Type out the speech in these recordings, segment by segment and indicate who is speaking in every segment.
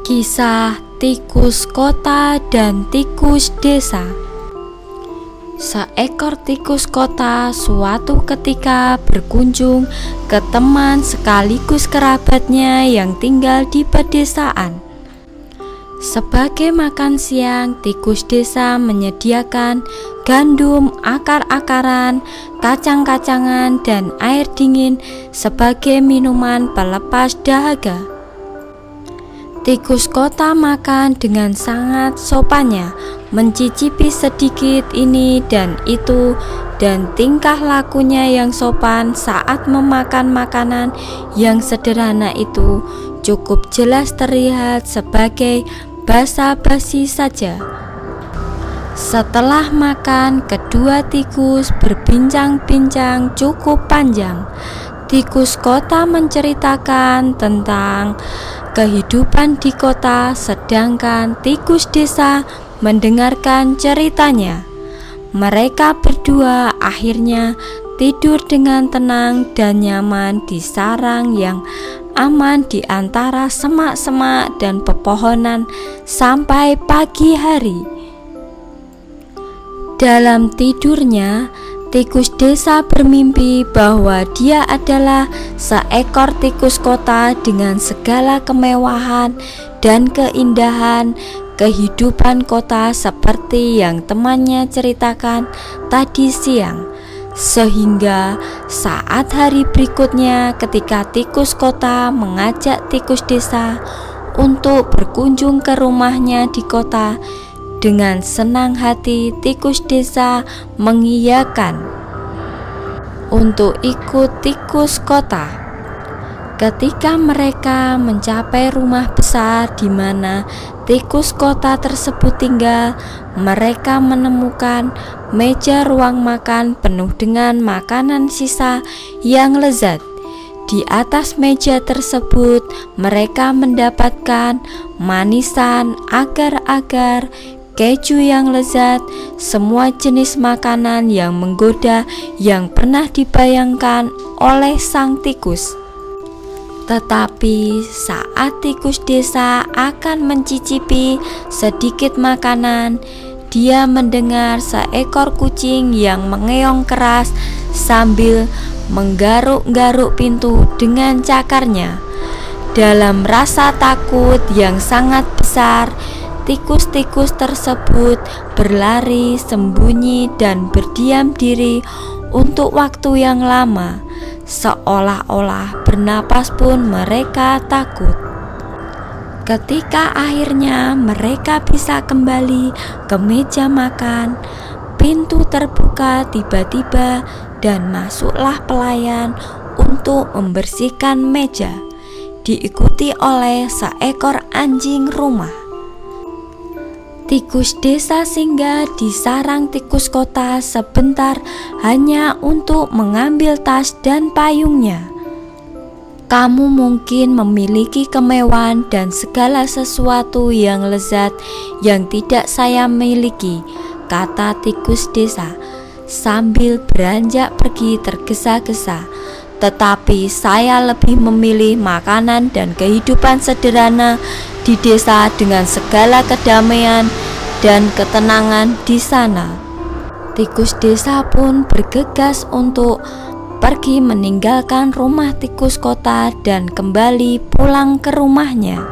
Speaker 1: Kisah tikus kota dan tikus desa. Seekor tikus kota suatu ketika berkunjung ke teman sekaligus kerabatnya yang tinggal di pedesaan. Sebagai makan siang, tikus desa menyediakan gandum, akar-akaran, kacang-kacangan, dan air dingin sebagai minuman pelepas dahaga. Tikus kota makan dengan sangat sopannya, mencicipi sedikit ini dan itu, dan tingkah lakunya yang sopan saat memakan makanan yang sederhana itu cukup jelas terlihat sebagai basa-basi saja. Setelah makan, kedua tikus berbincang-bincang cukup panjang. Tikus kota menceritakan tentang kehidupan di kota, sedangkan tikus desa mendengarkan ceritanya. Mereka berdua akhirnya tidur dengan tenang dan nyaman di sarang yang aman di antara semak-semak dan pepohonan sampai pagi hari. Dalam tidurnya, tikus desa bermimpi bahwa dia adalah seekor tikus kota dengan segala kemewahan dan keindahan kehidupan kota seperti yang temannya ceritakan tadi siang. Sehingga saat hari berikutnya ketika tikus kota mengajak tikus desa untuk berkunjung ke rumahnya di kota, dengan senang hati tikus desa mengiyakan untuk ikut tikus kota. Ketika mereka mencapai rumah besar di mana tikus kota tersebut tinggal, mereka menemukan meja ruang makan penuh dengan makanan sisa yang lezat. Di atas meja tersebut mereka mendapatkan manisan, agar-agar, keju yang lezat, semua jenis makanan yang menggoda yang pernah dibayangkan oleh sang tikus. Tetapi saat tikus desa akan mencicipi sedikit makanan, dia mendengar seekor kucing yang mengeong keras sambil menggaruk-garuk pintu dengan cakarnya. Dalam rasa takut yang sangat besar, tikus-tikus tersebut berlari sembunyi dan berdiam diri untuk waktu yang lama, seolah-olah bernapas pun mereka takut. Ketika akhirnya mereka bisa kembali ke meja makan, pintu terbuka tiba-tiba dan masuklah pelayan untuk membersihkan meja, diikuti oleh seekor anjing rumah. Tikus desa singgah di sarang tikus kota sebentar hanya untuk mengambil tas dan payungnya. Kamu mungkin memiliki kemewahan dan segala sesuatu yang lezat yang tidak saya miliki, kata tikus desa sambil beranjak pergi tergesa-gesa. Tetapi saya lebih memilih makanan dan kehidupan sederhana di desa dengan segala kedamaian dan ketenangan di sana. Tikus desa pun bergegas untuk pergi meninggalkan rumah tikus kota dan kembali pulang ke rumahnya.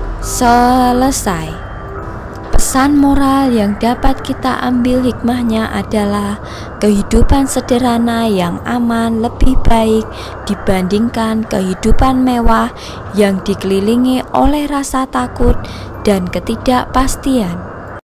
Speaker 1: Selesai. Pesan moral yang dapat kita ambil hikmahnya adalah kehidupan sederhana yang aman lebih baik dibandingkan kehidupan mewah yang dikelilingi oleh rasa takut dan ketidakpastian.